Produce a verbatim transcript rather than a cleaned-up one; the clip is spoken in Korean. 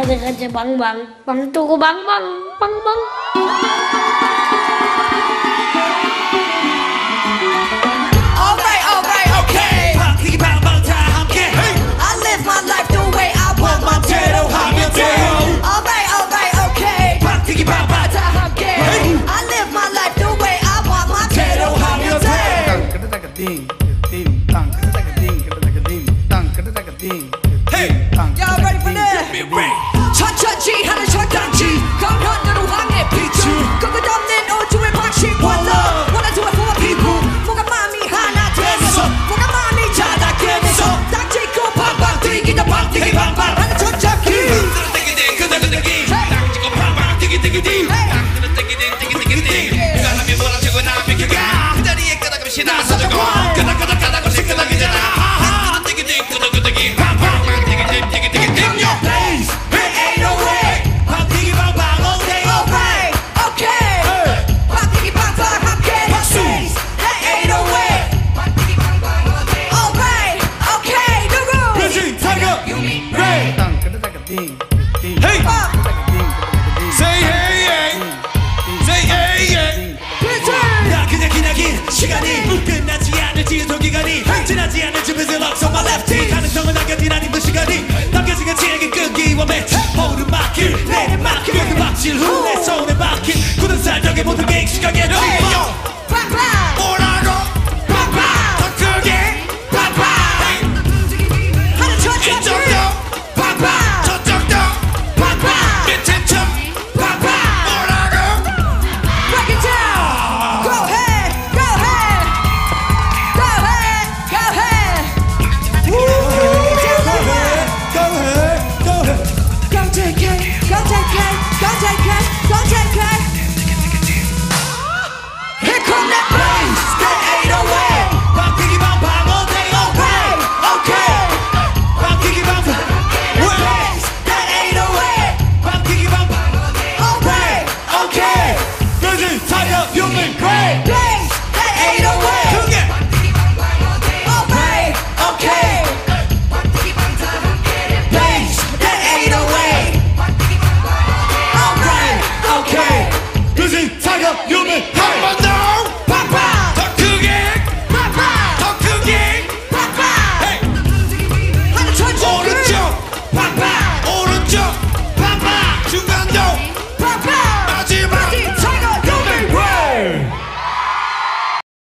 내가 이제 망망 망 뜨고 망망 망망. Alright, alright, okay. 파티기 방방 다 함께. I live my life the way I want. 맘대로 하면 돼. Alright, alright, okay. 파티기 방방 다 함께. I live my life the way I want. 맘대로 하면 돼. 띵, 띵, 땅, 그러다가 띵, 그러다가 띵, 땅, 그러다가 띵, 띵, 땅. Y'all ready for this? 천천히 하는 절단지 강변으로 향해 비추 끝끝 없는 우주의 방식 One love Wanna do it for my people 뭔가 마음이 하나 되면서 뭔가 마음이 자다 깨면서 딱 찍고 팡팡 뛰기다 팡 뛰기 팡팡 하는 천천히 띵띵띵 그다그다기 딱 찍고 팡팡 띵띵띵띵 딱 띵띵띵 띵띵띵 누가 하면 몰아주고 나 비켜가 그 자리에 끄덕없이 나서주고 끄덕끄덕끄덕없이 끄덕이잖아 띵띵띵 끄덕끄덕이 팡팡 띵띵띵 띵띵띵 시간이 끝나지 않을 지속 기간이 지나지 않을 준비를 lock on my left hand 가능성은 남겨진 힘든 시간이 남겨진 가치에게 끈기와 매치 오르막길 내리막길 그 박질 후 내 손에 박힌 굳은 살벽에 모든 게 익숙하게 돼 뭐라고 더 크게 하는 천천히 이쪽도 저쪽도 밑에 점 뭐라고 break it down go ahead go ahead go ahead go ahead go ahead go ahead go take it go take it go